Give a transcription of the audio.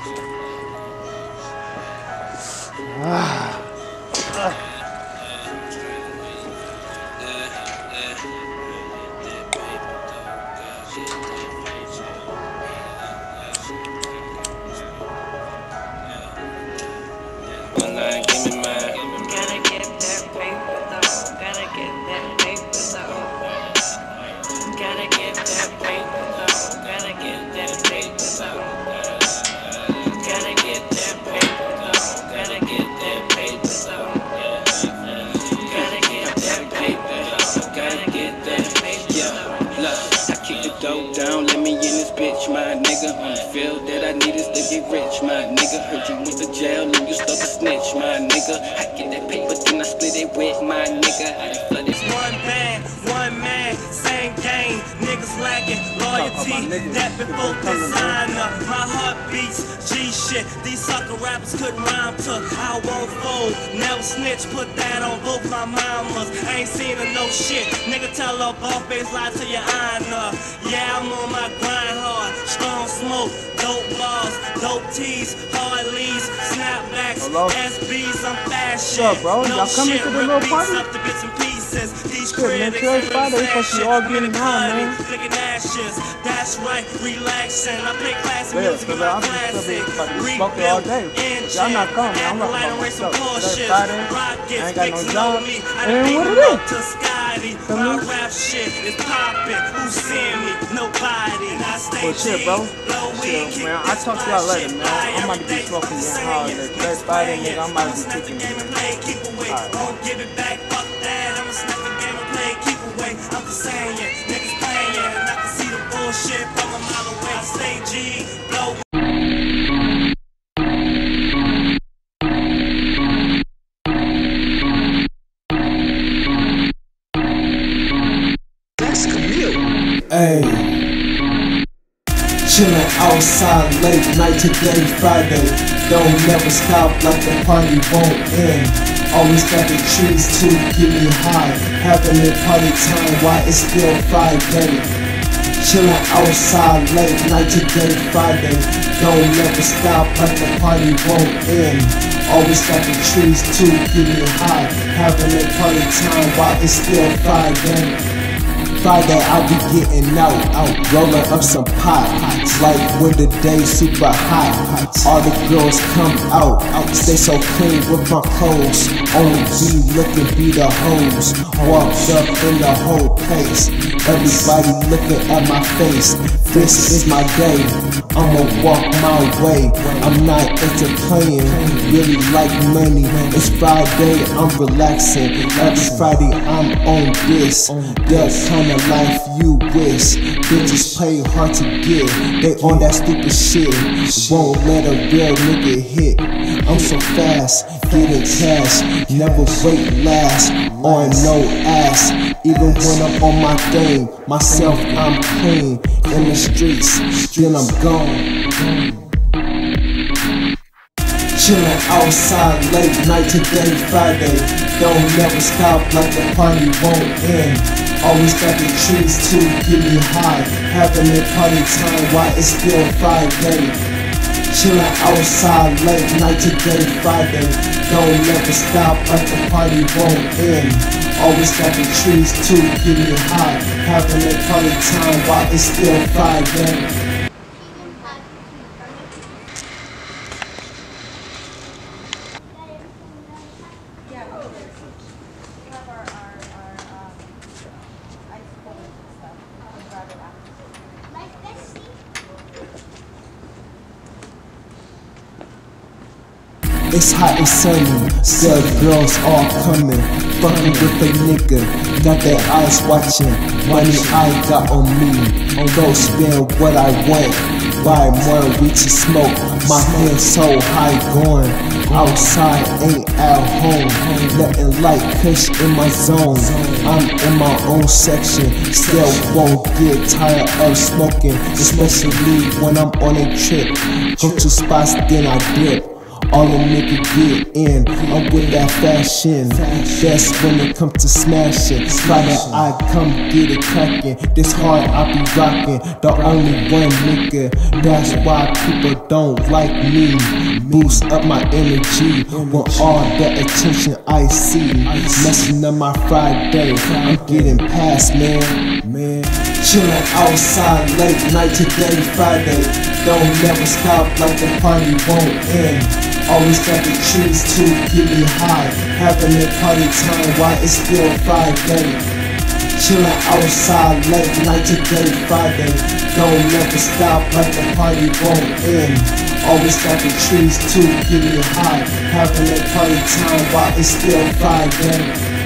Down, let me in this bitch, my nigga. On the field that I need is to get rich, my nigga. Heard you went to jail and you stuck a snitch, my nigga. I get that paper, then I split it with my nigga. I done flooded. One band, one man, same game. Niggas lacking loyalty, that before designer. My heart beats G shit. These sucker rappers couldn't rhyme to I won't fold, never snitch. Put that on both my mamas. Ain't seen her no shit. Nigga tell her both face lie to your honor. Yeah, I'm on my grind hard. Strong smoke, dope balls, dope tees, hard leads, snapbacks, SBs. I'm fast shit. What's up, bro? Y'all coming to the little party? Up to bits and pieces. These man, today's Friday, so you all getting home, man. Flicking ashes, that's right, relaxing. I play classic music in my classic. Smoking all day. Y'all not coming, I'm not coming myself. Today's Friday, I ain't got no job. And what it is? My rap shit is popping. Who's seeing me? Nobody. Well, shit, bro. Shit, man. I'll talk to y'all later, man. I'm about to be smoking getting hard. Today's Friday, nigga. I'm about to be kicking it. Alright. Give it back, fuck that. I'ma snap the game and play, keep away. I'm just saying, niggas playing, and I can see the bullshit from a mile away. I stay G, blow. Ay, chillin' outside late night today, Friday. Don't never stop like the party won't end. Always got the trees to get me high. Having a party time while it's still Friday. Chillin' outside late night today, Friday. Don't never stop like the party won't end. Always got the trees to get me high. Having a party time while it's still Friday. Friday I be getting out, rolling up some pot. Like when the day's super hot, all the girls come out. Stay so clean with my clothes. Only be looking, be the hoes. Walked up in the whole place. Everybody looking at my face. This is my day, I'ma walk my way. I'm not into playing, really like money. It's Friday, I'm relaxing. Every Friday I'm on this. That kind of life you wish. Bitches play hard to get. They on that stupid shit. Won't let a real nigga hit. I'm so fast, getting cash. Never wait last, on no ass. Even when I'm on my thing, myself I'm clean. In the streets, then I'm gone. Chillin' outside late night today, Friday. Don't never stop like the party won't end. Always got the trees to get me high. Having a party time while it's still Friday. Chillin' outside late night today, Friday. Don't never stop like the party won't end. Always got the trees to get me high. Having a party time while it's still Friday. It's hot and sunny, the girls all coming. Fucking with a nigga, got their eyes watching. Money I got on me, go spend what I want. Buy more weed to smoke, my head so high going. Outside ain't at home, nothing like kush in my zone. I'm in my own section, still won't get tired of smoking. Especially when I'm on a trip, go to spots then I dip. all a nigga get in. I'm with that fashion, that's when it comes to smashing. Friday I come get it cracking, this hard I be rocking. The only one nigga, that's why people don't like me. Boost up my energy with all the attention I see. Messing up my Friday, I'm getting past, man. Chillin' outside late night today, Friday. Don't never stop like the party won't end. Always got the trees to get me high. Having a party time while it's still Friday. Chillin' outside late night today, Friday. Don't never stop like the party won't end. Always got the trees to get me high. Having a party time while it's still Friday.